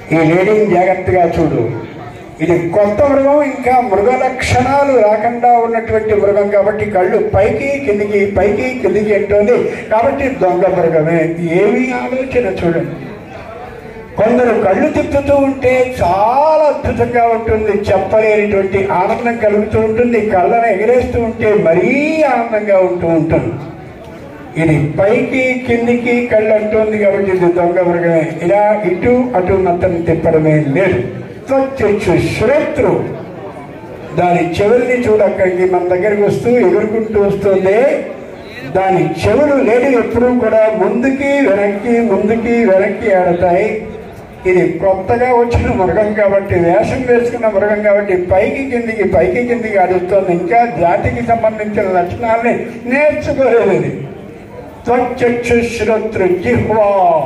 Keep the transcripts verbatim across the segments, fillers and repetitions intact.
ఈ లేడీని జాగ్రత్తగా చూడు. ఇది కొత్త మృగం, ఇంకా మృగ లక్షణాలు రాకుండా ఉన్నటువంటి మృగం కాబట్టి కళ్ళు పైకి కిందికి పైకి కిందికి అంటుంది కాబట్టి దొంగ మృగమే. ఏమి ఆలోచన చూడండి. కొందరు కళ్ళు తిప్పుతూ ఉంటే చాలా అద్భుతంగా ఉంటుంది, చెప్పలేనిటువంటి ఆనందం కలుగుతూ ఉంటుంది. కళ్ళను ఎగరేస్తూ ఉంటే మరీ ఆనందంగా ఉంటూ ఉంటుంది. ఇది పైకి కిందికి కళ్ళు అంటుంది కాబట్టి ఇది దొంగ మృగమే. ఇలా ఇటు అటు నత్తను తిప్పడమే లేదు. త్వచ్చక్షు శ్రోత్రు, దాని చెవుల్ని చూడక్కడికి మన దగ్గరికి వస్తూ ఎగురుకుంటూ వస్తుంది. దాని చెవులు లేని ఎప్పుడూ కూడా ముందుకి వెనక్కి ముందుకి వెనక్కి ఆడతాయి. ఇది కొత్తగా వచ్చిన మృగం కాబట్టి, వేషం వేసుకున్న మృగం కాబట్టి పైకి కిందికి పైకి కిందికి ఆడుస్తుంది. ఇంకా జాతికి సంబంధించిన లక్షణాలని నేర్చుకోలేదు. త్వచ్చక్షు శ్రోత్రు జిహ్వా,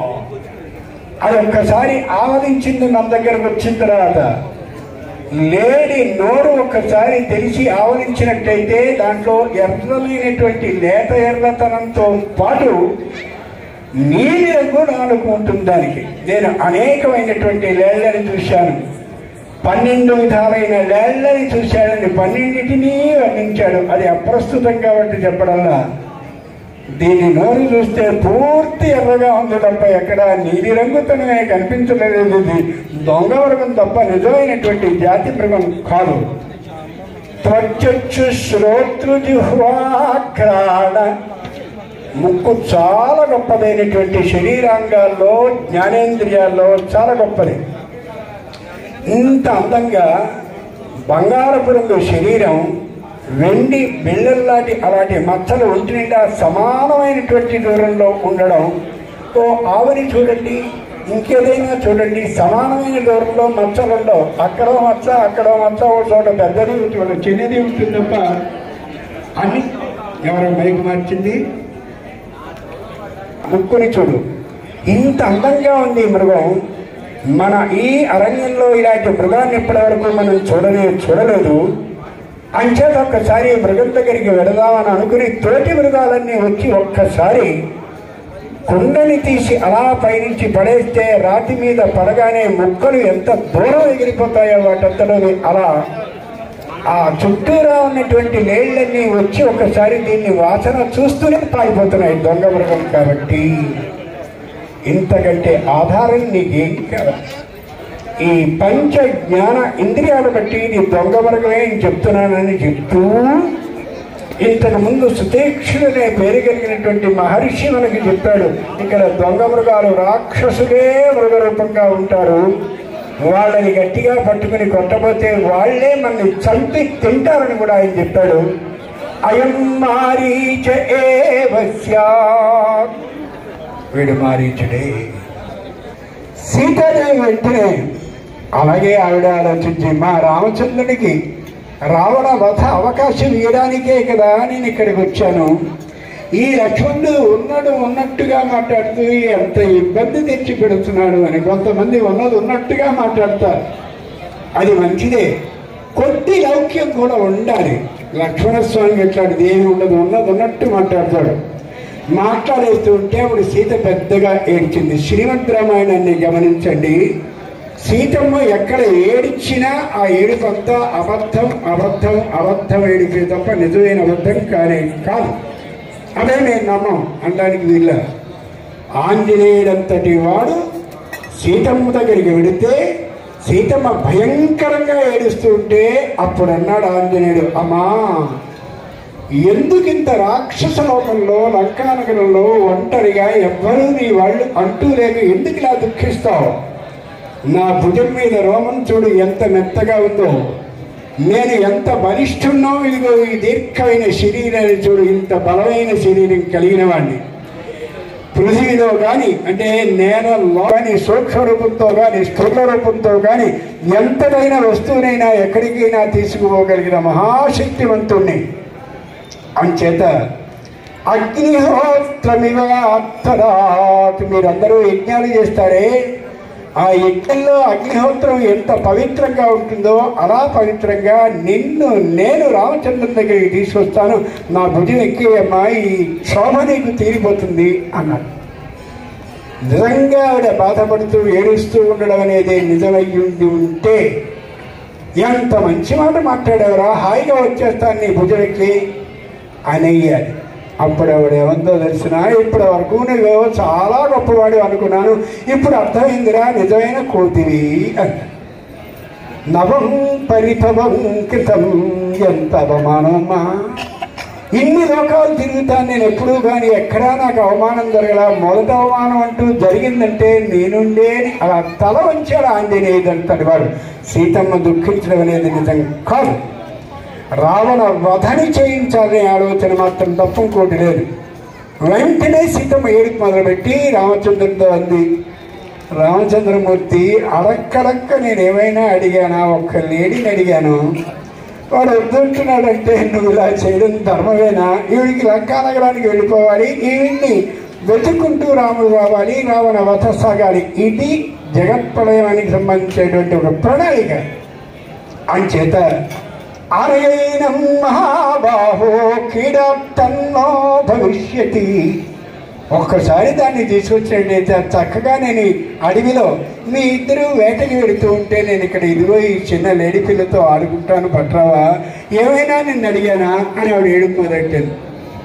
అది ఒక్కసారి ఆవరించింది మన దగ్గరకు వచ్చిన తర్వాత. లేడి నోరు ఒక్కసారి తెలిసి ఆవరించినట్టయితే దాంట్లో ఎర్రమైనటువంటి లేత ఎర్రతనంతో పాటు నీలి రంగు నాలుగు ఉంటుంది దానికి. నేను అనేకమైనటువంటి లేళ్లని చూశాను, పన్నెండు విధాలైన లేళ్లని చూశాడని పన్నెండింటినీ వర్ణించాడు. అది అప్రస్తుతం కాబట్టి చెప్పడంలా. దీని నోరు చూస్తే పూర్తి ఎర్రగా ఉంది తప్ప ఎక్కడ నీలి రంగుతనమే కనిపించలేదు. ఇది దొంగ మృగం తప్ప నిజమైనటువంటి జాతి మృగం కాదు. త్వచ్చక్షు శ్రోత్రు జిహ్వాఘ్రాణ, ముక్కు చాలా గొప్పదైనటువంటి శరీరాంగాల్లో జ్ఞానేంద్రియాల్లో చాలా గొప్పది. ఇంత అందంగా బంగారపు రంగు శరీరం, వెండి బిళ్ళల్లాంటి అలాంటి మచ్చలు ఒంటి నిండా సమానమైనటువంటి దూరంలో ఉండడం. ఓ ఆవుని చూడండి, ఇంకేదైనా చూడండి, సమానమైన దూరంలో మచ్చలు ఉండవు. అక్కడో మచ్చ అక్కడో మచ్చ, ఓ చోట పెద్దది చోట చిన్నది ఉంటుంది తప్ప అన్ని. ఎవరో మైకు మార్చింది. ముక్కుని చూడు, ఇంత అందంగా ఉంది మృగం. మన ఈ అరణ్యంలో ఇలాంటి మృగాన్ని ఇప్పటివరకు మనం చూడలే చూడలేదు అంచేత ఒక్కసారి మృగం దగ్గరికి వెళదామని అనుకుని తోటి మృగాలన్నీ వచ్చి ఒక్కసారి కుండని తీసి అలా పైనుంచి పడేస్తే రాతి మీద పడగానే ముక్కలు ఎంత దూరం ఎగిరిపోతాయో వాటంతలో అలా ఆ చుట్టూరా ఉన్నటువంటి లేళ్లన్నీ వచ్చి ఒకసారి దీన్ని వాసన చూస్తూనే పారిపోతున్నాయి. దొంగ మృగం కాబట్టి ఇంతకంటే ఆధారం నీకేం కావాలి? ఈ పంచ జ్ఞాన ఇంద్రియాలు బట్టి నీ దొంగ మృగమే అని చెప్తున్నానని చెప్తూ, ఇంతకు ముందు సుతీక్షుడనే పేరు కలిగినటువంటి మహర్షి మనకి చెప్పాడు, ఇక్కడ దొంగ మృగాలు రాక్షసులే మృగ రూపంగా ఉంటారు, వాళ్ళని గట్టిగా పట్టుకుని కొట్టబోతే వాళ్లే మనల్ని చంపి తింటారని కూడా ఆయన చెప్పాడు. అయం మారీచ ఏవ స్యాత్, వీడు మారీచుడే. సీతాదేవి వెంటనే అలాగే ఆవిడ ఆలోచించి, మా రామచంద్రుడికి రావణ వధ అవకాశం ఇవ్వడానికే కదా నేను ఇక్కడికి వచ్చాను. ఈ లక్ష్మణుడు ఉన్నాడు ఉన్నట్టుగా మాట్లాడుతూ ఎంత ఇబ్బంది తెచ్చి పెడుతున్నాడు అని. కొంతమంది ఉన్నది ఉన్నట్టుగా మాట్లాడతారు, అది మంచిదే. కొద్ది లౌక్యం కూడా ఉండాలి. లక్ష్మణస్వామి ఎట్లాంటిది ఏమి ఉండదు, ఉన్నది ఉన్నట్టు మాట్లాడతాడు. మాట్లాడేస్తూ ఉంటే అప్పుడు సీత పెద్దగా ఏడ్చింది. శ్రీమద్ రామాయణాన్ని గమనించండి, సీతమ్మ ఎక్కడ ఏడిచ్చినా ఆ ఏడుపంతా అబద్ధం అబద్ధం అబద్ధం ఏడిపే తప్ప నిజమైన అబద్ధం కానే కాదు. అదే నేను నమ్మం అనడానికి వీళ్ళ. ఆంజనేయుడంతటి వాడు సీతమ్మ దగ్గరికి వెడితే సీతమ్మ భయంకరంగా ఏడుస్తూ ఉంటే అప్పుడు అన్నాడు ఆంజనేయుడు, అమ్మా ఎందుకింత రాక్షస లోకంలో లంకానగరంలో ఒంటరిగా ఎవ్వరూ నీ వాళ్ళు అంటూ లేక ఎందుకు ఇలా దుఃఖిస్తావు? నా భుజం మీద రోమం చూడు ఎంత మెత్తగా ఉందో, నేను ఎంత బలిష్ఠున్నో, ఇదిగో ఈ దీర్ఘమైన శరీరాన్ని చూడు, ఇంత బలమైన శరీరం కలిగిన వాడిని. పృథ్వీలో కానీ అంటే నేలలో కానీ సూక్ష్మ రూపంతో కానీ స్థూల రూపంతో కానీ ఎంతదైనా వస్తువునైనా ఎక్కడికైనా తీసుకుపోగలిగిన మహాశక్తివంతుణ్ణి. అంచేత అగ్నిహోత్రమివ అత్తరాత్, మీరందరూ యజ్ఞాలు చేస్తారే, ఆ యజ్ఞంలో అగ్నిహోత్రం ఎంత పవిత్రంగా ఉంటుందో అలా పవిత్రంగా నిన్ను నేను రామచంద్రుని దగ్గరికి తీసుకొస్తాను. నా భుజం ఎక్కి అమ్మా ఈ శోభ నీకు తీరిపోతుంది అన్నాడు. నిజంగా ఆవిడ బాధపడుతూ ఏడుస్తూ ఉండడం అనేది నిజమయ్యుండి ఉంటే ఎంత మంచి మాట మాట్లాడేవరా, హాయిగా వచ్చేస్తాను నీ భుజమెక్కి అని అయ్యాలి. అప్పుడు ఆవిడ ఏమందో తెలిసిన, ఇప్పటి వరకు నువ్వు చాలా గొప్పవాడు అనుకున్నాను, ఇప్పుడు అర్థమైందిరా నిజమైన కోతివి అంట. నవం పరిభవం కృతం, ఎంత అవమానమ్మా, ఇన్ని లోకాలు తిరుగుతాను నేను ఎప్పుడూ కానీ ఎక్కడా నాకు అవమానం జరగలా, మొదట అవమానం అంటూ జరిగిందంటే నేనుండే అలా తల వంచాడు ఆంజనేయుడంతటి వాడు. సీతమ్మ దుఃఖించడం అనేది నిజం కాదు, రావణ వధని చేయించాలనే ఆలోచన మాత్రం తప్ప ఇంకోటి లేదు. వెంటనే సీతమ్మ ఏడుపు మొదలుపెట్టి రామచంద్రుడితో అంది, రామచంద్రమూర్తి అడక్కడక్క నేనేమైనా అడిగానా, ఒక్క లేడీని అడిగాను, వాడు వద్దుంటున్నాడంటే నువ్వు ఇలా చేయడం ధర్మమేనా, ఈవిడికి లంకా నగరానికి వెళ్ళిపోవాలి, ఈవిడ్ని వెతుక్కుంటూ రాముడు రావాలి, రావణ వధ సాగాలి. ఇది జగత్ప్రళయానికి సంబంధించేటువంటి ఒక ప్రణాళిక. అంచేత ఆరయైనం మహాబాహో క్రీడార్థన్నో భవిష్యతి, ఒక్కసారి దాన్ని తీసుకొచ్చినట్టయితే చక్కగా నేను అడవిలో మీ ఇద్దరు వేటకి వెళుతూ ఉంటే నేను ఇక్కడ ఇదిగో ఈ చిన్న లేడీ పిల్లతో ఆడుకుంటాను, పట్రావా, ఏమైనా నిన్ను అడిగానా అని ఆవిడ ఏడుపు మొదలెట్టాను.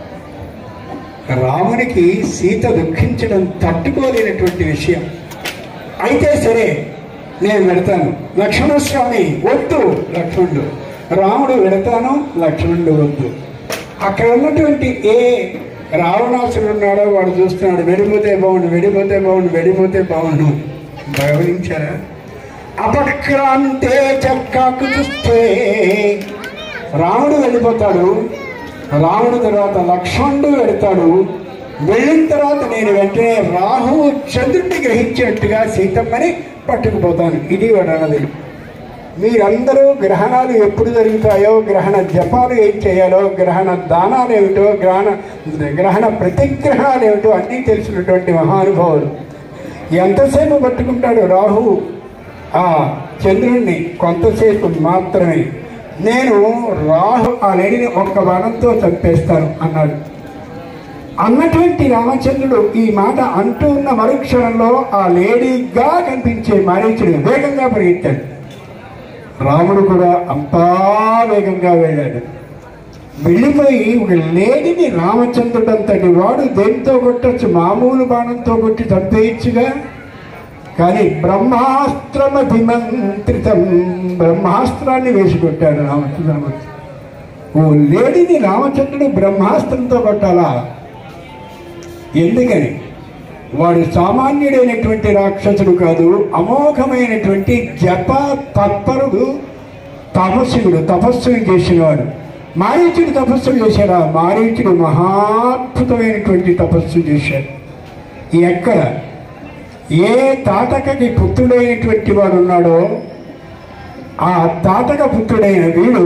రామునికి సీత దుఃఖించడం తట్టుకోలేనటువంటి విషయం. అయితే సరే నేను వెళతాను, లక్ష్మణస్వామి వద్దు, లక్ష్మణుడు రాముడు వెళతాను, లక్ష్మణుడు వద్దు. అక్కడ ఉన్నటువంటి ఏ రావణాసుడు ఉన్నాడో వాడు చూస్తున్నాడు, వెళ్ళిపోతే బాగుండు, వెళ్ళిపోతే బాగుండు, వెళ్ళిపోతే బాగుండు. గమనించారా? అపక్రాంతే చక్కాకు చూస్తే రాముడు వెళ్ళిపోతాడు, రాముడు తర్వాత లక్ష్మణుడు వెళతాడు. వెళ్ళిన తర్వాత నేను వెంటనే రాహువు చంద్రుడిని గ్రహించినట్టుగా సీతమ్మని పట్టుకుపోతాను. ఇది వాడు అన్నది. మీరందరూ గ్రహణాలు ఎప్పుడు జరుగుతాయో, గ్రహణ జపాలు ఏం చేయాలో, గ్రహణ దానాలు ఏమిటో, గ్రహణ గ్రహణ ప్రతిగ్రహణాలు ఏమిటో అన్నీ తెలిసినటువంటి మహానుభావులు. ఎంతసేపు పట్టుకుంటాడు రాహువు ఆ చంద్రుణ్ణి? కొంతసేపు మాత్రమే. నేను రాహు ఆ లేడిని ఒక్క బాణంతో చంపేస్తాను అన్నాడు. అన్నటువంటి రామచంద్రుడు ఈ మాట అంటూ ఉన్న మరుక్షణంలో ఆ లేడీగా కనిపించే మారీచుడు వేగంగా పరిగెత్తాడు. రాముడు కూడా అంతా వేగంగా వెళ్ళాడు. వెళ్ళిపోయి ఒక లేడీని రామచంద్రుడు అంతటి వాడు దేంతో కొట్టచ్చు? మామూలు బాణంతో కొట్టి చంపేయచ్చుగా. కానీ బ్రహ్మాస్త్రమభిమంత్రితం, బ్రహ్మాస్త్రాన్ని వేసుకొట్టాడు రామచంద్రమూర్తి. ఓ లేడీని రామచంద్రుడు బ్రహ్మాస్త్రంతో కొట్టాలా? ఎందుకని? వాడు సామాన్యుడైనటువంటి రాక్షసుడు కాదు, అమోఘమైనటువంటి జప తత్పరుడు, తపస్సుడు, తపస్సును చేసినవాడు. మారీచుడు తపస్సు చేశాడా? మారీచుడు మహాద్భుతమైనటువంటి తపస్సు చేశాడు. ఎక్కడ ఏ తాటకకి పుత్రుడైనటువంటి వాడు ఉన్నాడో ఆ తాటక పుత్రుడైన వీడు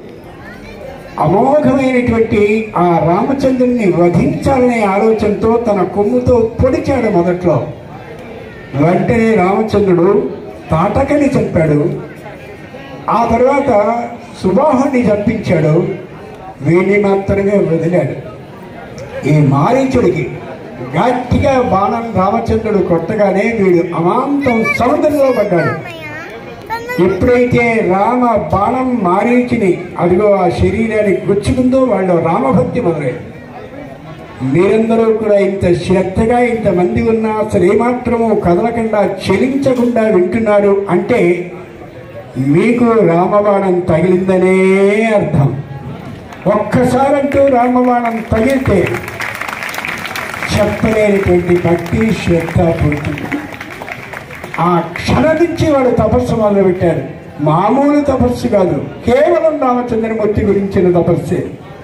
అమోఘమైనటువంటి ఆ రామచంద్రుని వధించాలనే ఆలోచనతో తన కొమ్ముతో పొడిచాడు మొదట్లో. వెంటనే రామచంద్రుడు తాటకని చంపాడు. ఆ తర్వాత సుబాహుని చంపించాడు. వీడిని మాత్రమే వదిలాడు. ఈ మారీచుడికి గట్టిగా బాణం రామచంద్రుడు కొట్టగానే వీడు అమాంతం సముద్రంలో పడ్డాడు. ఎప్పుడైతే రామ బాణం మారీచిని అదిగో ఆ శరీరానికి గుచ్చుకుందో వాళ్ళు రామభక్తి మొదలైంది. మీరందరూ కూడా ఇంత శ్రద్ధగా ఇంతమంది ఉన్నా అసలు ఏమాత్రము కదలకుండా చెలించకుండా వింటున్నారు అంటే మీకు రామబాణం తగిలిందనే అర్థం. ఒక్కసారంటూ రామబాణం తగిలితే చెప్పలేనటువంటి భక్తి శ్రద్ధ పుడుతుంది. ఆ క్షణం నుంచి వాడు తపస్సు మొదలుపెట్టాడు. మామూలు తపస్సు కాదు, కేవలం రామచంద్రమూర్తి గురించిన తపస్సే.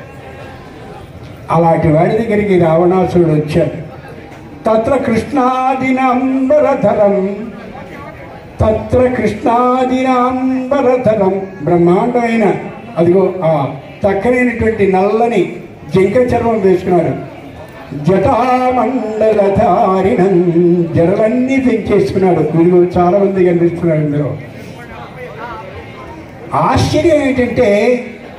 అలాంటి వాడి దగ్గరికి రావణాసురుడు వచ్చాడు. తత్ర కృష్ణాదినాంబరధరం, తత్ర కృష్ణాదినాంబరధరం, బ్రహ్మాండమైన అదిగో ఆ చక్కనైనటువంటి నల్లని జింక చర్మం వేసుకున్నాడు. జటామండలధారిణం, జడలన్నీ పెంచేసుకున్నాడు. వీళ్ళు చాలా మంది కనిపిస్తున్నాడు ఇందులో. ఆశ్చర్యం ఏంటంటే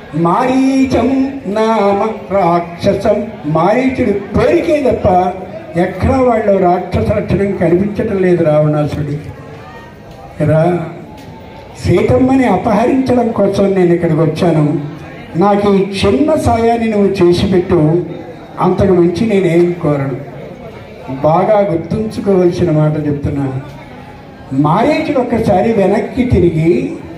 మారీచం నామ రాక్షసం, మారీచుడు పేరుకే తప్ప ఎక్కడా వాళ్ళు రాక్షస లక్షణం కనిపించడం లేదు రావణాసుడికి. రా సీతమ్మని అపహరించడం కోసం నేను ఇక్కడికి వచ్చాను, నాకు ఈ చిన్న సాయాన్ని నువ్వు చేసి పెట్టు, అంతకు మించి నేనేం కోరను. బాగా గుర్తుంచుకోవలసిన మాట చెప్తున్నాను. మారీచుడు ఒక్కసారి వెనక్కి తిరిగి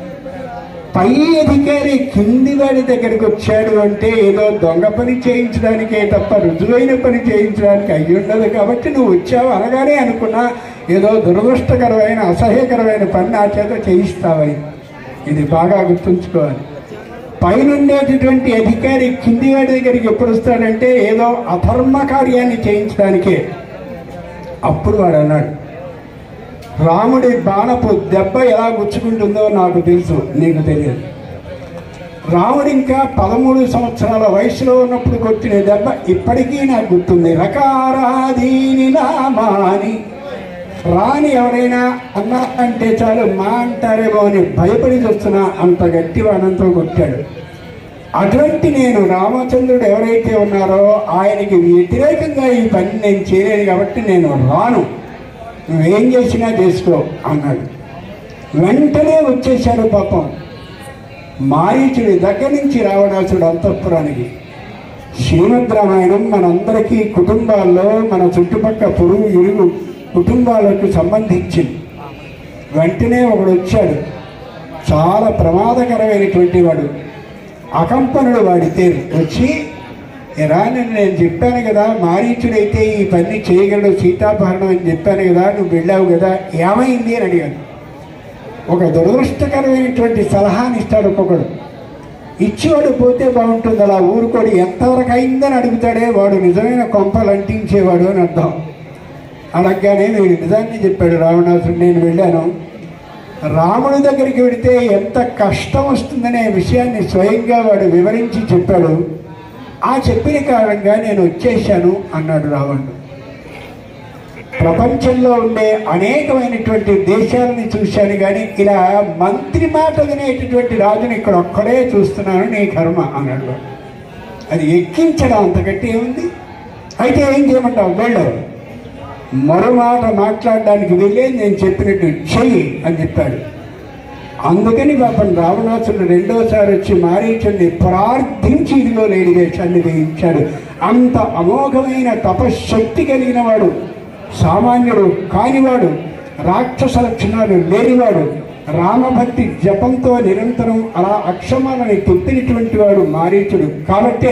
పై అధికారి కింది వాడి దగ్గరికి వచ్చాడు అంటే ఏదో దొంగ పని చేయించడానికే తప్ప రుజువైన పని చేయించడానికి అయ్యి ఉండదు. కాబట్టి నువ్వు వచ్చావు అనగానే అనుకున్నా ఏదో దురదృష్టకరమైన అసహ్యకరమైన పని నా చేత చేయిస్తావని. ఇది బాగా గుర్తుంచుకోవాలి. పైనుండేటటువంటి అధికారి కింది వాడి దగ్గరికి ఎప్పుడు వస్తాడంటే ఏదో అధర్మ కార్యాన్ని చేయించడానికే. అప్పుడు వాడు అన్నాడు, రాముడి బాణపు దెబ్బ ఎలా గుచ్చుకుంటుందో నాకు తెలుసు, నీకు తెలియదు. రాముడు ఇంకా పదమూడు సంవత్సరాల వయసులో ఉన్నప్పుడు కొట్టిన దెబ్బ ఇప్పటికీ నాకు గుర్తుంది. రకారాదీని నామాని, రాని ఎవరైనా అన్నా అంటే చాలు మా అంటారేమో అని భయపడి చూస్తున్నా అంత గట్టి వాడంతో కొట్టాడు. అటువంటి నేను రామచంద్రుడు ఎవరైతే ఉన్నారో ఆయనకి వ్యతిరేకంగా ఈ పని నేను చేయలేను కాబట్టి నేను రాను, నువ్వేం చేసినా చేసుకో అన్నాడు. వెంటనే వచ్చేశాడు పాపం. మారీచుడి దగ్గర నుంచి రావణాసుడు అంతఃపురానికి. శ్రీమద్ రామాయణం మనందరికీ కుటుంబాల్లో మన చుట్టుపక్కల పొరుగు ఇరుగు కుటుంబాలకు సంబంధించింది. వెంటనే ఒకడు వచ్చాడు, చాలా ప్రమాదకరమైనటువంటి వాడు, అకంపనుడు వాడి పేరు. వచ్చి ఎరా నేను చెప్పాను కదా మారీచుడైతే ఈ పని చేయగలడు సీతాపహరణం అని చెప్పాను కదా, నువ్వు వెళ్ళావు కదా, ఏమైంది అని అడిగాను. ఒక దురదృష్టకరమైనటువంటి సలహాని ఇస్తాడు ఒక్కొక్కడు. ఇచ్చేవాడు పోతే బాగుంటుంది, అలా ఊరుకోడు. ఎంతవరకు అయిందని అడుగుతాడే వాడు నిజమైన కొంపలు అంటించేవాడు అని అర్థం. అడగగానే వీడు నిజాన్ని చెప్పాడు రావణాసుడు. నేను వెళ్ళాను, రాముడి దగ్గరికి వెళితే ఎంత కష్టం వస్తుందనే విషయాన్ని స్వయంగా వాడు వివరించి చెప్పాడు. ఆ చెప్పిన కారణంగా నేను వచ్చేసాను అన్నాడు రావణుడు. ప్రపంచంలో ఉండే అనేకమైనటువంటి దేశాలని చూశాను కానీ ఇలా మంత్రి మాట వినేటటువంటి రాజుని ఇక్కడ ఒక్కడే చూస్తున్నాను, నీ కర్మ అన్నాడు. అది ఎక్కించడం అంతకంటే ఏముంది. అయితే ఏం చేయమంటావు, వెళ్ళవు. మరో మాట మాట్లాడడానికి వెళ్ళే నేను చెప్పినట్టు చెయ్యి అని చెప్పాడు. అందుకని పాపం రావణాసుడు రెండోసారి వచ్చి మారీచుడిని ప్రార్థించి ఇదిగో లేడి వేషాన్ని వేయించాడు. అంత అమోఘమైన తపశ్శక్తి కలిగిన వాడు, సామాన్యుడు కానివాడు, రాక్షస లక్షణాలు లేనివాడు, రామభక్తి జపంతో నిరంతరం అలా అక్షమాలని తిప్పినటువంటి వాడు మారీచుడు. కాబట్టే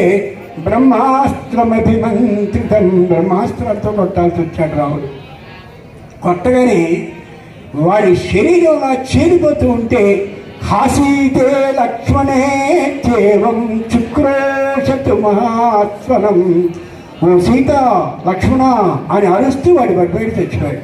బ్రహ్మాస్త్రమభిమంత్రితం, బ్రహ్మాస్త్రంతో కొట్టాల్సి వచ్చాడు రాముడు. కొట్టగానే వాడి శరీరంలా చేరిపోతూ ఉంటే హాసీతే లక్ష్మణే చేవం చుక్రోషతు మహాస్వనం, ఓ సీత లక్ష్మణ అని అరుస్తూ వాడి బయట తెచ్చిపోయాడు.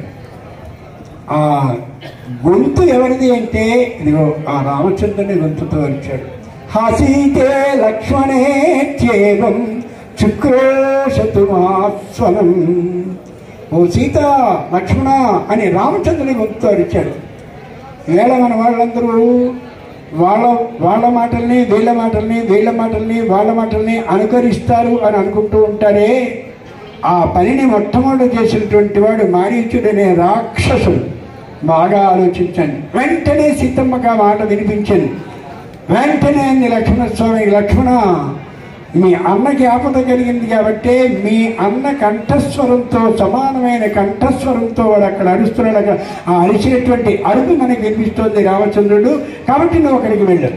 ఆ గొంతు ఎవరిది అంటే ఇదిగో ఆ రామచంద్రుని గొంతుతో వచ్చాడు. హాసీతే లక్ష్మణే చేవం చుక్రోషతు మహాస్వనం, ఓ సీత లక్ష్మణ అని రామచంద్రుని గొంతుతో అరిచాడు. వేళ మన వాళ్ళందరూ వాళ్ళ వాళ్ళ మాటల్ని వీళ్ళ మాటల్ని వీళ్ళ మాటల్ని వాళ్ళ మాటల్ని అనుకరిస్తారు అని అనుకుంటూ ఉంటారే, ఆ పనిని మొట్టమొదటి చేసినటువంటి వాడు మారీచుడనే రాక్షసుడు. బాగా ఆలోచించండి. వెంటనే సీతమ్మకి ఆ మాట వినిపించింది. వెంటనే అంది లక్ష్మణస్వామి, లక్ష్మణ మీ అన్నకి ఆపద కలిగింది కాబట్టి మీ అన్న కంఠస్వరంతో సమానమైన కంఠస్వరంతో వాడు అక్కడ అరుస్తున్నాడు. అక్కడ ఆ అరిచినటువంటి అరుపు మనకి వినిపిస్తోంది రామచంద్రుడు. కాబట్టి నువ్వు అక్కడికి వెళ్ళాడు.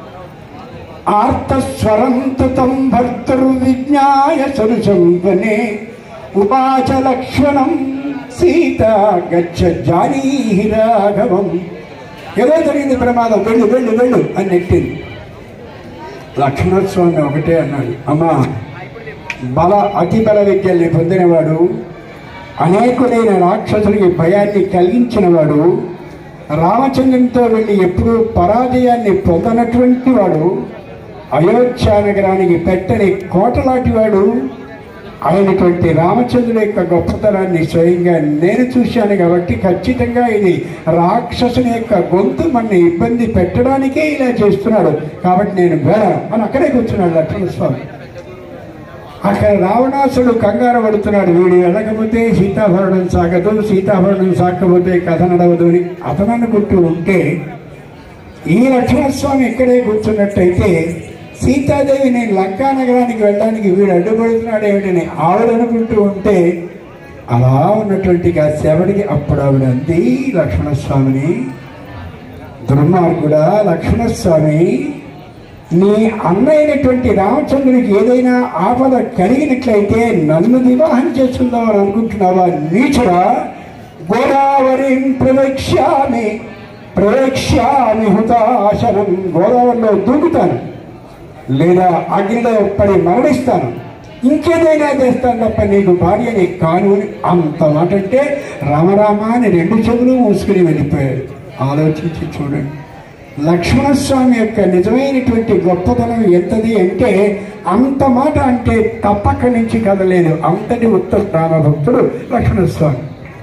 ఆర్తస్వరం తం భర్తరు విజ్ఞాయ సరుసంపనే ఉపాచ లక్ష్మణం సీత గచ్చ జానీహి రాఘవం. ఏదో జరిగింది ప్రమాదం, వెళ్ళు వెళ్ళు వెళ్ళు అని నెట్టింది. లక్ష్మణస్వామి ఒకటే అన్నాడు, అమ్మా బల అతి బల విద్యల్ని పొందినవాడు, అనేకులైన రాక్షసులకి భయాన్ని కలిగించినవాడు, రామచంద్రునితో వెళ్ళి ఎప్పుడూ పరాజయాన్ని పొందనటువంటి వాడు, అయోధ్య నగరానికి పెట్టని కోటలాంటి వాడు అయినటువంటి రామచంద్రుని యొక్క గొప్పతనాన్ని స్వయంగా నేను చూశాను. కాబట్టి ఖచ్చితంగా ఇది రాక్షసుని యొక్క గొంతు మన ఇబ్బంది పెట్టడానికే ఇలా చేస్తున్నాడు. కాబట్టి నేను వేళ అని అక్కడే కూర్చున్నాడు లక్ష్మణస్వామి. అక్కడ రావణాసుడు కంగారు పడుతున్నాడు, వీడు వెళ్ళకపోతే సీతాభరణం సాగదు, సీతాభరణం సాగకపోతే కథ నడవదు అని అతను అనుకుంటూ ఉంటే, ఈ లక్ష్మణస్వామి ఇక్కడే కూర్చున్నట్టయితే సీతాదేవి నేను లంకా నగరానికి వెళ్ళడానికి వీడు అడ్డుపడుతున్నాడు ఏమిటని ఆవిడ అనుకుంటూ ఉంటే, అలా ఉన్నటువంటి ఆ శవడికి అప్పుడు ఆవిడ అంది లక్ష్మణస్వామిని, దుర్మార్గుడా లక్ష్మణస్వామి, నీ అన్నైనటువంటి రామచంద్రుడికి ఏదైనా ఆపద కలిగినట్లయితే నన్ను వివాహం చేసుకుందామని అనుకుంటున్నావా నీచుడా? గోదావరి ప్రవేక్ష్యామి ప్రవేక్ష్యామి హుతాశనం, గోదావరిలో దూకుతాను లేదా అగ్నిలో పడి మరణిస్తాను, ఇంకేదైనా చేస్తాను తప్ప నీకు భార్యని కాను అని అంత మాట అంటే రామరామ అని రెండు చెవులు మూసుకుని వెళ్ళిపోయాడు. ఆలోచించి చూడండి, లక్ష్మణస్వామి యొక్క నిజమైనటువంటి గొప్పతనం ఎంతది అంటే అంత మాట అంటే తప్పక్కడి నుంచి కదలేదు. అంతటి ఉత్తమ రామభక్తుడు లక్ష్మణస్వామి.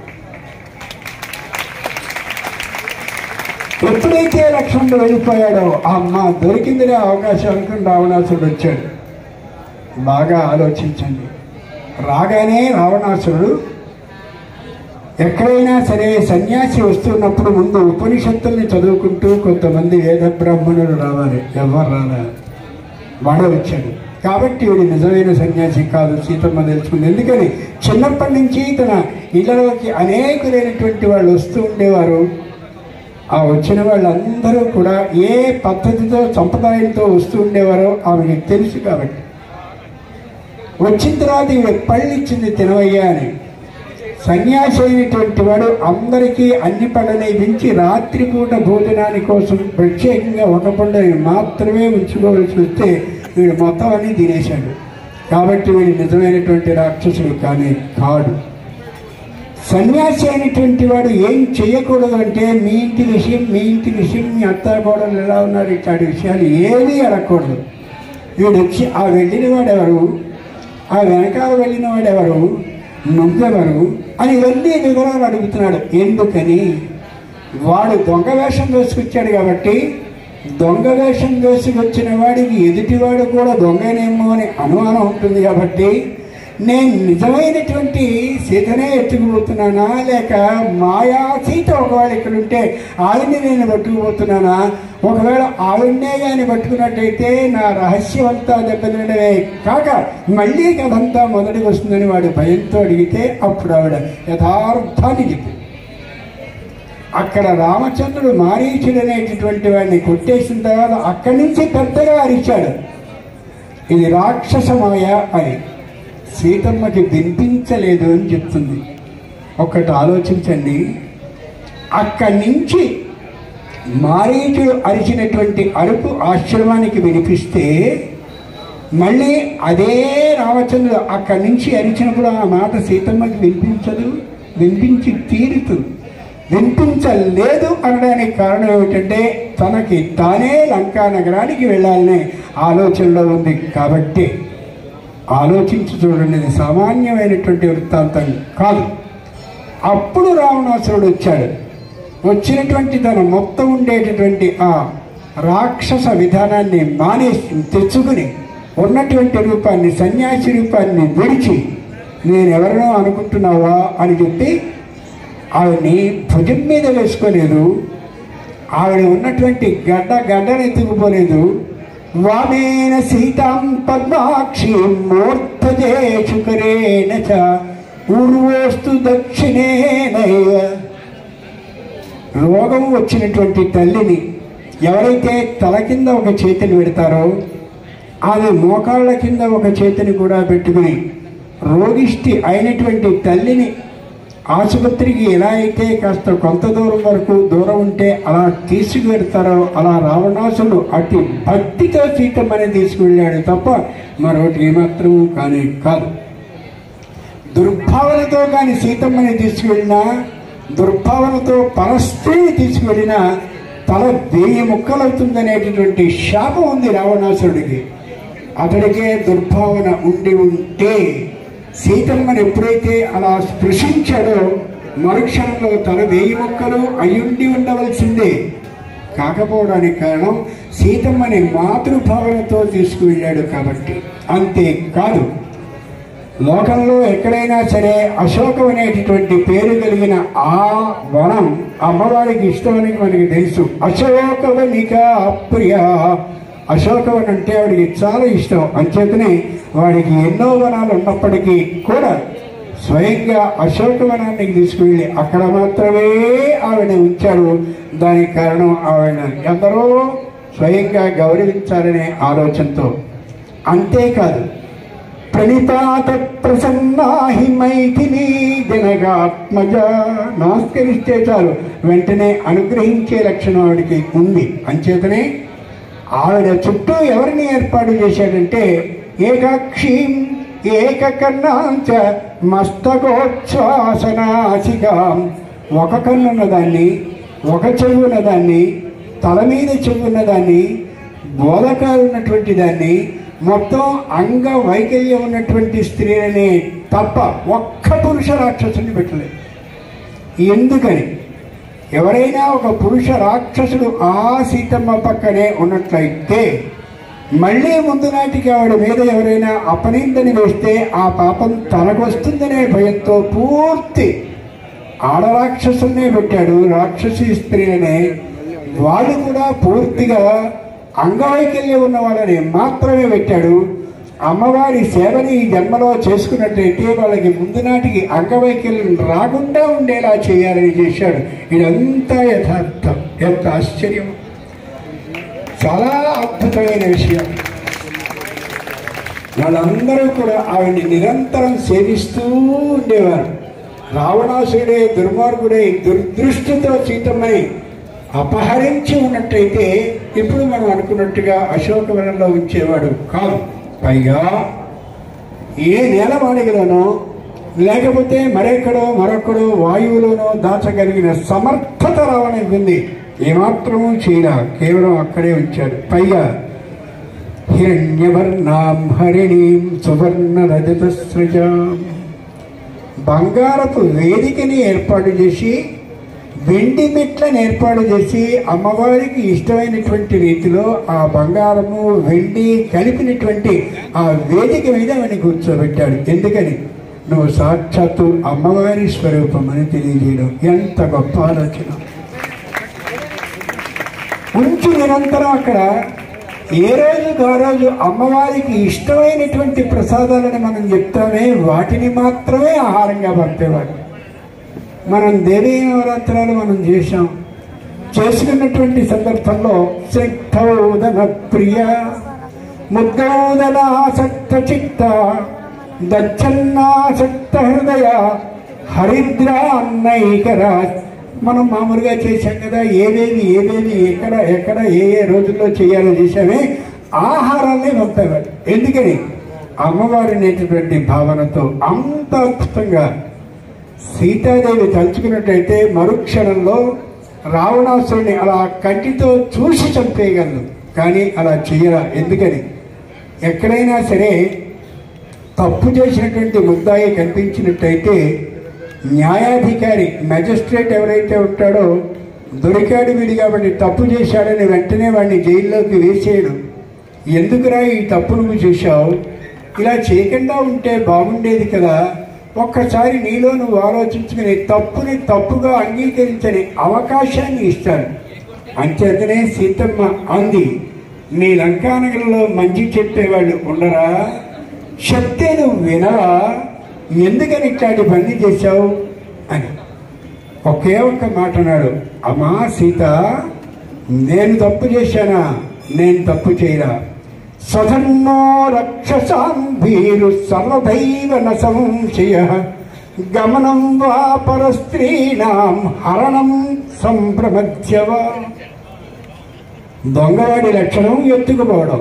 ఎప్పుడైతే లక్ష్మణుడు వెళ్ళిపోయాడో అమ్మ దొరికిందిరే అవకాశం అనుకుని రావణాసుడు వచ్చాడు. బాగా ఆలోచించండి, రాగానే రావణాసుడు ఎక్కడైనా సరే సన్యాసి వస్తున్నప్పుడు ముందు ఉపనిషత్తుల్ని చదువుకుంటూ కొంతమంది వేద బ్రాహ్మణులు రావాలి, ఎవరు రావాలి, వాడే వచ్చాడు. కాబట్టి వీడు నిజమైన సన్యాసి కాదు, సీతమ్మ తెలుసుకుంది. ఎందుకని చిన్నప్పటి నుంచి తన ఇళ్లలోకి అనేకులైనటువంటి వాళ్ళు వస్తూ ఉండేవారు. ఆ వచ్చిన వాళ్ళందరూ కూడా ఏ పద్ధతితో సంప్రదాయంతో వస్తూ ఉండేవారో ఆమెకి తెలుసు. కాబట్టి వచ్చిన తర్వాత ఈవిడ పళ్ళు ఇచ్చింది తినవయ్యా అని. సన్యాసి అయినటువంటి వాడు అందరికీ అన్ని పళ్ళని మించి రాత్రిపూట భోజనాని కోసం ప్రత్యేకంగా ఒక పండుని మాత్రమే ఉంచుకోవాల్సి వస్తే వీడు మొత్తం అన్ని తినేశాడు. కాబట్టి వీడు నిజమైనటువంటి రాక్షసుడు కానీ కాడు. సన్యాసి అయినటువంటి వాడు ఏం చేయకూడదు అంటే మీ ఇంటి విషయం మీ ఇంటి విషయం మీ అత్త కోడలు ఎలా ఉన్నారు ఇట్లాంటి విషయాలు ఏమీ అడగకూడదు. వీడు వచ్చి ఆ వెళ్ళిన వాడెవరు, ఆ వెనకాల వెళ్ళిన వాడెవరు, నువ్వెవరు అని ఇవన్నీ వివరాలు అడుగుతున్నాడు. ఎందుకని వాడు దొంగ వేషం వేసుకొచ్చాడు కాబట్టి దొంగ వేషం వేసుకొచ్చిన వాడికి ఎదుటివాడు కూడా దొంగనేమో అని అనుమానం ఉంటుంది. కాబట్టి నేను నిజమైనటువంటి సీతనే ఎత్తుకుపోతున్నానా లేక మాయా సీత ఒకవేళ ఇక్కడ ఉంటే ఆవిడ్ని నేను పట్టుకుపోతున్నానా, ఒకవేళ ఆవిడ్నే కానీ పట్టుకున్నట్టయితే నా రహస్యం అంతా దెబ్బతినడమే కాక మళ్ళీ కథంతా మొదటికి వస్తుందని వాడు భయంతో అడిగితే అప్పుడు ఆవిడ యథార్థాన్ని చెప్పింది. అక్కడ రామచంద్రుడు మారీచుడు అనేటటువంటి వాడిని కొట్టేసిన తర్వాత అక్కడి నుంచి పెద్దగా అరిచాడు, ఇది రాక్షస మాయ అని. సీతమ్మకి వినిపించలేదు అని చెప్తుంది. ఒక్కటి ఆలోచించండి, అక్కడి నుంచి మారీచుడు అరిచినటువంటి అరుపు ఆశ్రమానికి వినిపిస్తే మళ్ళీ అదే రామచంద్రుడు అక్కడి నుంచి అరిచినప్పుడు ఆ మాట సీతమ్మకి వినిపించదు, వినిపించి తీరుతుంది. వినిపించలేదు అనడానికి కారణం ఏమిటంటే తనకి తానే లంకా నగరానికి వెళ్ళాలనే ఆలోచనలో ఉంది. కాబట్టి ఆలోచించి చూడండి, ఇది సామాన్యమైనటువంటి వృత్తాంతం కాదు. అప్పుడు రావణాసురుడు వచ్చాడు. వచ్చినటువంటి తన మొత్తం ఉండేటటువంటి ఆ రాక్షస విధానాన్ని మానేసి తెచ్చుకుని ఉన్నటువంటి రూపాన్ని సన్యాసి రూపాన్ని విడిచి నేను ఎవరినో అనుకుంటున్నావా అని చెప్పి ఆవిడ్ని భుజం మీద వేసుకోలేదు, ఆవిడ ఉన్నటువంటి గడ్డ గడ్డను ఎత్తుకుపోలేదు. వామేన సీతాం పద్మాక్షి మూర్ధజేషు కరేణ చ ఊర్వోస్తు దక్షిణేనైవ. రోగం వచ్చినటువంటి తల్లిని ఎవరైతే తల కింద ఒక చేతిని పెడతారో ఆమె మోకాళ్ళ కింద ఒక చేతిని కూడా పెట్టుకుని రోగిష్టి అయినటువంటి తల్లిని ఆసుపత్రికి ఎలా అయితే కాస్త కొంత దూరం వరకు దూరం ఉంటే అలా తీసుకువెడతారో అలా రావణాసుడు అతి భక్తితో సీతమ్మని తీసుకువెళ్ళాడు తప్ప మరొకటి ఏమాత్రం కానీ కాదు. దుర్భావనతో కానీ సీతమ్మని తీసుకువెళ్ళినా, దుర్భావనతో పరస్త్రీని తీసుకువెళ్ళినా తల వెయ్యి ముక్కలవుతుందనేటటువంటి శాపం ఉంది రావణాసుడికి. అతడికే దుర్భావన ఉండి ఉంటే సీతమ్మని ఎప్పుడైతే అలా స్పృశించాడో మరుక్షణంలో తన వెయ్యి ముక్కలు అయ్యుండి ఉండవలసిందే. కాకపోవడానికి కారణం సీతమ్మని మాతృభావనతో తీసుకువెళ్ళాడు కాబట్టి. అంతేకాదు లోకంలో ఎక్కడైనా సరే అశోకం అనేటటువంటి పేరు కలిగిన ఆ వనం అమ్మవారికి ఇష్టమని మనకి తెలుసు. అశోకవనిక ప్రియ, అశోకవనం అంటే వాడికి చాలా ఇష్టం. అంచేతనే వాడికి ఎన్నో వనాలు ఉన్నప్పటికీ కూడా స్వయంగా అశోకవనాన్ని తీసుకువెళ్ళి అక్కడ మాత్రమే ఆవిడ ఉంచాడు. దానికి కారణం ఆవిడ ఎందరో స్వయంగా గౌరవించాలనే ఆలోచనతో. అంతేకాదు, ప్రణిపాత ప్రసన్నాహి మైథిలి జనగాత్మజ, నమస్కరిస్తే చాలు వెంటనే అనుగ్రహించే లక్షణం ఆవిడికి ఉంది. అంచేతనే ఆవిడ చుట్టూ ఎవరిని ఏర్పాటు చేశాడంటే ఏకాక్షీం ఏకకర్ణాంచ మస్తకోచ్ఛ్వాసనాసికాం, ఒక కన్నున్న దాన్ని, ఒక చెవున్న దాన్ని, తల మీద చెవున్న దాన్ని, బోధకాలు ఉన్నటువంటి దాన్ని, మొత్తం అంగ వైకల్యం ఉన్నటువంటి స్త్రీలని తప్ప ఒక్క పురుష రాక్షసుని పెట్టలేదు. ఎందుకని? ఎవరైనా ఒక పురుష రాక్షసుడు ఆ సీతమ్మ పక్కనే ఉన్నట్లయితే మళ్ళీ ముందు నాటికి ఆవిడ మీద ఎవరైనా అపనిందని వేస్తే ఆ పాపం తనకొస్తుందనే భయంతో పూర్తి ఆడరాక్షసుల్నే పెట్టాడు. రాక్షసి స్త్రీలనే వాళ్ళు కూడా పూర్తిగా అంగవైకల్యం ఉన్న వాళ్ళని మాత్రమే పెట్టాడు. అమ్మవారి సేవని ఈ జన్మలో చేసుకున్నట్లయితే వాళ్ళకి ముందు నాటికి అంగవైకల్యం రాకుండా ఉండేలా చేయాలని చేశాడు. ఇదంతా యథార్థం. ఎంత ఆశ్చర్యం! చాలా అద్భుతమైన విషయం. వాళ్ళందరూ కూడా ఆవిడ్ని నిరంతరం సేవిస్తూ ఉండేవారు. రావణాసుడే దుర్మార్గుడై దుర్దృష్టితో సీతమ్మని అపహరించి ఉన్నట్టయితే ఇప్పుడు మనం అనుకున్నట్టుగా అశోకవనంలో ఉంచేవాడు కాదు. పైగా ఏ నేలవాడిగలోనో లేకపోతే మరెక్కడో మరొక్కడో వాయువులోనో దాచగలిగిన సమర్థత రావడానికి ఉంది. ఏమాత్రమూ చేయరా, కేవలం అక్కడే ఉంచాడు. పైగా హిరణ్యవర్ణాం హరిణీం సువర్ణ రజత సృజాం, బంగారపు వేదికని ఏర్పాటు చేసి వెండి మెట్లను ఏర్పాటు చేసి అమ్మవారికి ఇష్టమైనటువంటి రీతిలో ఆ బంగారము వెండి కలిపినటువంటి ఆ వేదిక మీద ఆమెను కూర్చోబెట్టాడు. ఎందుకని? నువ్వు సాక్షాత్తు అమ్మవారి స్వరూపం అని తెలియజేయడం ఎంత గొప్ప ఆలోచన. ఉంచు నిరంతరం అక్కడ ఏ రోజుకు ఆ రోజు అమ్మవారికి ఇష్టమైనటువంటి ప్రసాదాలని మనం చెప్తామే వాటిని మాత్రమే ఆహారంగా పంపేవాడు. మనం దేవీ నవరాత్రాలు మనం చేశాం. చేసుకున్నటువంటి సందర్భంలో శక్తౌదన ప్రియ ముద్గౌదనాసక్త చిత్త దచ్చన్నాసక్త హృదయ హరిద్రాన్నైకరా, మనం మామూలుగా చేశాం కదా. ఏవేవి ఏవేవి ఎక్కడ ఎక్కడ ఏ ఏ రోజుల్లో చేయాలో చేశామే ఆహారాన్ని పంపేవాడు. ఎందుకని? అమ్మవారి అనేటటువంటి భావనతో అంత అద్భుతంగా సీతాదేవి తలుచుకున్నట్టయితే మరుక్షణంలో రావణాసురుని అలా కంటితో చూసి చంపేయగలదు. కానీ అలా చెయ్యరా. ఎందుకని? ఎక్కడైనా సరే తప్పు చేసినటువంటి ముద్దాయి కనిపించినట్టయితే న్యాయాధికారి మెజిస్ట్రేట్ ఎవరైతే ఉంటాడో దొరికాడు వీడు కాబట్టి తప్పు చేశాడని వెంటనే వాడిని జైల్లోకి వేసేయడు. ఎందుకురా ఈ తప్పు నువ్వు చేశావు, ఇలా చేయకుండా ఉంటే బాగుండేది కదా, ఒక్కసారి నీలో నువ్వు ఆలోచించుకుని తప్పుని తప్పుగా అంగీకరించని అవకాశాన్ని ఇస్తాడు. అంచేతనే సీతమ్మ అంది, నీ లంకానగరంలో మంచి చెప్పేవాళ్ళు ఉండరా, చెప్తే నువ్వు వినరా, ఎందుకని ఇట్లాంటి పని చేశావు అని ఒకే ఒక్క మాట అన్నాడు. అమ్మా సీత, నేను తప్పు చేశానా? నేను తప్పు చేయరా. సధన్నో రక్షసాం భీరు సర్వదైవ న సంశయ గమనం వా పరస్త్రీణాం హరణం సంప్రమధ్యవ. దొంగవాడి లక్షణం ఎత్తుకుపోవడం.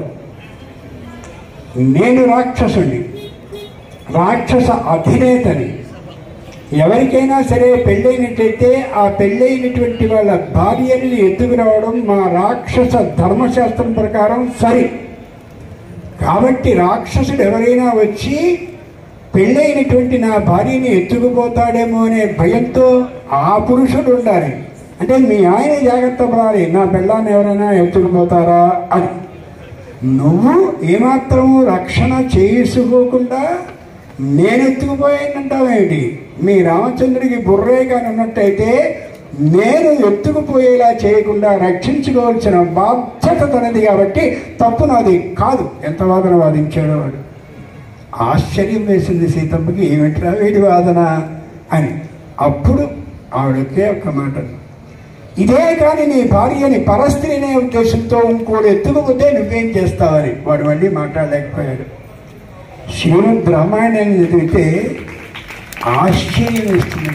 నేను రాక్షసుని, రాక్షస అధినేతని. ఎవరికైనా సరే పెళ్ళైనట్లయితే ఆ పెళ్ళైనటువంటి వాళ్ళ భార్యని ఎత్తుకురావడం మా రాక్షస ధర్మశాస్త్రం ప్రకారం సరి. కాబట్టి రాక్షసుడు ఎవరైనా వచ్చి పెళ్ళైనటువంటి నా భార్యని ఎత్తుకుపోతాడేమో అనే భయంతో ఆ పురుషుడు ఉండాలి. అంటే మీ ఆయన జాగ్రత్త పడాలి, నా పెళ్ళాన్ని ఎవరైనా ఎత్తుకుపోతారా అని. నువ్వు ఏమాత్రము రక్షణ చేసుకోకుండా నేను ఎత్తుకుపోయానంటావేంటి? మీ రామచంద్రుడికి బుర్రే కానీ ఉన్నట్టయితే నేను ఎత్తుకుపోయేలా చేయకుండా రక్షించుకోవాల్సిన బాధ్యత తనది కాబట్టి తప్పు నాది కాదు. ఎంత వాదన వాదించాడు వాడు. ఆశ్చర్యం వేసింది సీతమ్మకి, ఏమిట్రా వీడి వాదన అని. అప్పుడు ఆవిడకే ఒక మాట, ఇదే కానీ నీ భార్యని పరస్త్రీ అనే ఉద్దేశంతో ఇంకోటి ఎత్తుకుపోతే నువ్వేం చేస్తావని. వాడు మళ్ళీ మాట్లాడలేకపోయాడు. శ్రీమద్ రామాయణాన్ని చదివితే ఆశ్చర్యం వేస్తుంది.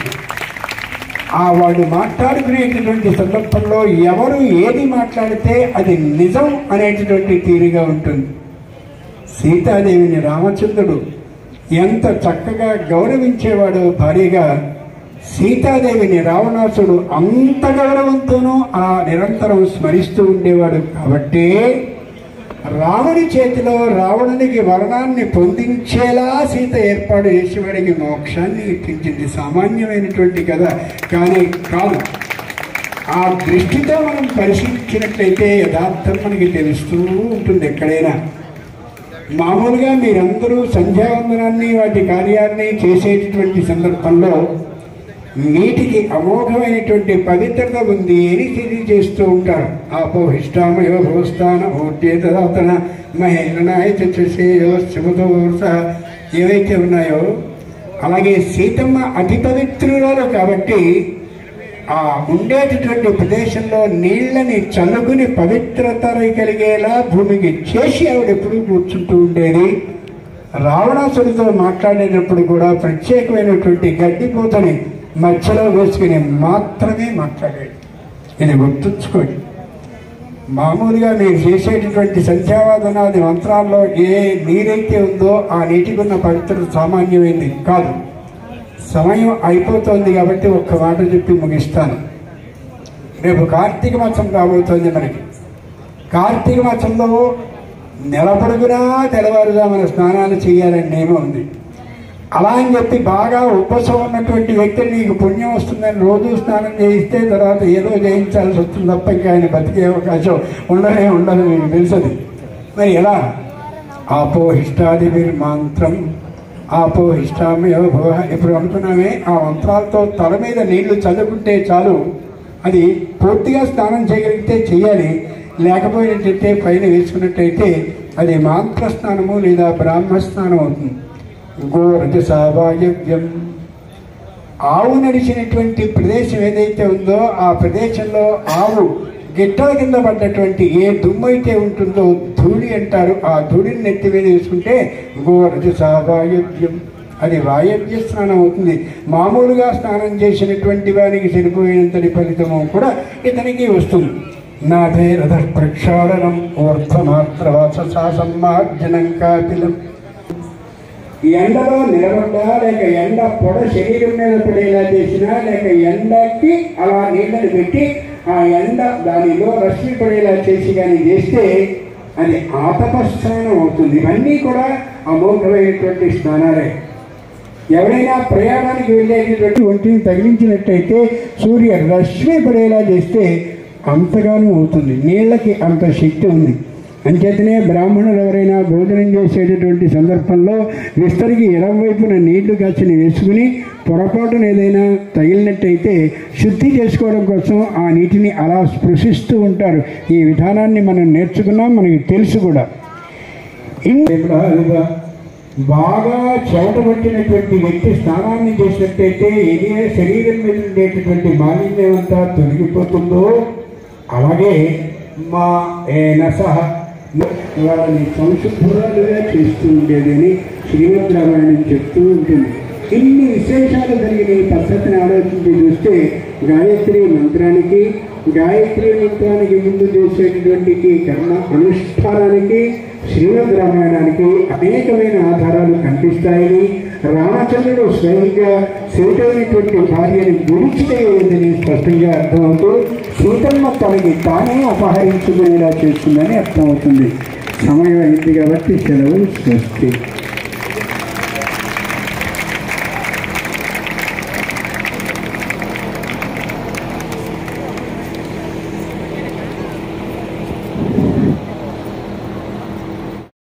ఆ వాడు మాట్లాడుకునేటటువంటి సందర్భంలో ఎవరు ఏది మాట్లాడితే అది నిజం అనేటటువంటి తీరుగా ఉంటుంది. సీతాదేవిని రామచంద్రుడు ఎంత చక్కగా గౌరవించేవాడు భార్యగా, సీతాదేవిని రావణాసుడు అంత గౌరవంతోనూ ఆ నిరంతరం స్మరిస్తూ ఉండేవాడు. కాబట్టి రాముడి చేతిలో రావణునికి మరణాన్ని పొందించేలా సీత ఏర్పాటు చేసేవాడికి మోక్షాన్ని ఇప్పించింది. సామాన్యమైనటువంటి కథ కానీ కాదు. ఆ దృష్టితో మనం పరిశీలించినట్లయితే యథార్థం మనకి తెలుస్తూ ఉంటుంది. ఎక్కడైనా మామూలుగా మీరందరూ సంధ్యావందనాన్ని వాటి కార్యాన్ని చేసేటటువంటి సందర్భంలో నీటికి అమోఘమైనటువంటి పవిత్రత ఉంది అని తెలియజేస్తూ ఉంటారు. ఆపోహిష్టామయో భోస్థాన ఓర్జేతన మహేరణాయ చశ్రేయో శుభదోర్స ఏవైతే ఉన్నాయో, అలాగే సీతమ్మ అతి పవిత్రురాలు కాబట్టి ఆ ఉండేటటువంటి ప్రదేశంలో నీళ్ళని చల్లుకుని పవిత్రత కలిగేలా భూమికి చేసి ఆవిడ ఎప్పుడూ కూర్చుంటూ ఉండేది. రావణాసుడితో మాట్లాడేటప్పుడు కూడా ప్రత్యేకమైనటువంటి గడ్డిపోతని మధ్యలో వేసుకుని మాత్రమే మాట్లాడాడు. ఇది గుర్తుంచుకోండి. మామూలుగా మీరు చేసేటటువంటి సంధ్యావాదనాది మంత్రాల్లో ఏ నీరైతే ఉందో ఆ నీటికి ఉన్న పవిత్రత సామాన్యమైంది కాదు. సమయం అయిపోతుంది కాబట్టి ఒక్క మాట చెప్పి ముగిస్తాను. రేపు కార్తీక మాసం రాబోతోంది మనకి. కార్తీక మాసంలో నెల పొడుగునా తెల్లవారుజామున స్నానాలు చేయాలని నియమం ఉంది. అలా అని చెప్పి బాగా ఉపవాసం ఉన్నటువంటి వ్యక్తులు నీకు పుణ్యం వస్తుందని రోజు స్నానం చేయిస్తే తర్వాత ఏదో చేయించాల్సి వస్తుంది తప్ప ఇంకా ఆయన బతికే అవకాశం ఉండనే ఉండదు. మీకు తెలుసది. మరి ఎలా? ఆపోహిష్టాది మంత్రం ఆపోహిష్టామయో భవ ఇప్పుడు అనుకున్నామే. ఆ మంత్రాలతో తల మీద నీళ్లు చల్లుకుంటే చాలు. అది పూర్తిగా స్నానం చేయగలిగితే చెయ్యాలి. లేకపోయినట్టయితే పైన వేసుకున్నట్టయితే అది మంత్ర స్నానము లేదా బ్రాహ్మ స్నానం అవుతుంది. గోరజసావాయవ్యం, ఆవు నడిచినటువంటి ప్రదేశం ఏదైతే ఉందో ఆ ప్రదేశంలో ఆవు గిట్టల కింద పడ్డటువంటి ఏ దుమ్ము అయితే ఉంటుందో ధూళి అంటారు. ఆ ధూళిని నెత్తి మీద వేసుకుంటే గోరజసావాయవ్యం, అది వాయవ్య స్నానం అవుతుంది. మామూలుగా స్నానం చేసినటువంటి వారికి సరిపోయినంతటి ఫలితము కూడా ఇతనికి వస్తుంది. నాదే రథ ప్రక్షాళనం ఊర్ధమాత్ర వాససా సమ్మార్జనం కాపిలం. ఎండలో నిలబడ్డా లేక ఎండ పొడ శరీరం మీద పడేలా చేసినా లేక ఎండకి అలా నీళ్ళని పెట్టి ఆ ఎండ దానిలో రశ్మి పడేలా చేసి కానీ చేస్తే అది ఆతప స్నానం అవుతుంది. ఇవన్నీ కూడా అమోఘమైనటువంటి స్నానాలే. ఎవరైనా ప్రయాణానికి వెళ్ళేటటువంటి ఒంటిని తగిలించినట్టయితే సూర్య రశ్మి పడేలా చేస్తే అంతగానూ అవుతుంది. నీళ్ళకి అంత శక్తి ఉంది. అంచేతనే బ్రాహ్మణులు ఎవరైనా భోజనం చేసేటటువంటి సందర్భంలో విస్తరికి ఎడం వైపున నీళ్లు కాచిని వేసుకుని పొరపాటున ఏదైనా తగిలినట్టయితే శుద్ధి చేసుకోవడం కోసం ఆ నీటిని అలా స్పృశిస్తూ ఉంటారు. ఈ విధానాన్ని మనం నేర్చుకున్నాం, మనకి తెలుసు కూడా. బాగా చెమట పట్టినటువంటి వ్యక్తి స్నానాన్ని చేసినట్టయితే ఏ శరీరం మీద ఉండేటటువంటి మాలిన్యం అంతా తొలగిపోతుందో అలాగే మా ఏనస వాళ్ళని సంశుభ్రాలుగా చేస్తూ ఉండేదని శ్రీమద్ రామాయణం చెప్తూ ఉంటుంది. ఇన్ని విశేషాలు జరిగిన ఈ పద్ధతిని ఆలోచించి చూస్తే గాయత్రి మంత్రానికి గాయత్రి మంత్రానికి ముందు చేసేటటువంటి కర్మ అనుష్ఠానానికి శ్రీమద్ రామాయణానికి అనేకమైన ఆధారాలు కనిపిస్తాయని, రామచంద్రుడు స్వయంగా సీతమైనటువంటి భార్యని గురించిపోయేదని స్పష్టంగా అర్థమవుతూ సీతమ్మ తనకి తానే అపహరించుకునేలా చేస్తుందని అర్థమవుతుంది. సమయం అయింది కాబట్టి సెలవు. స్వస్తి.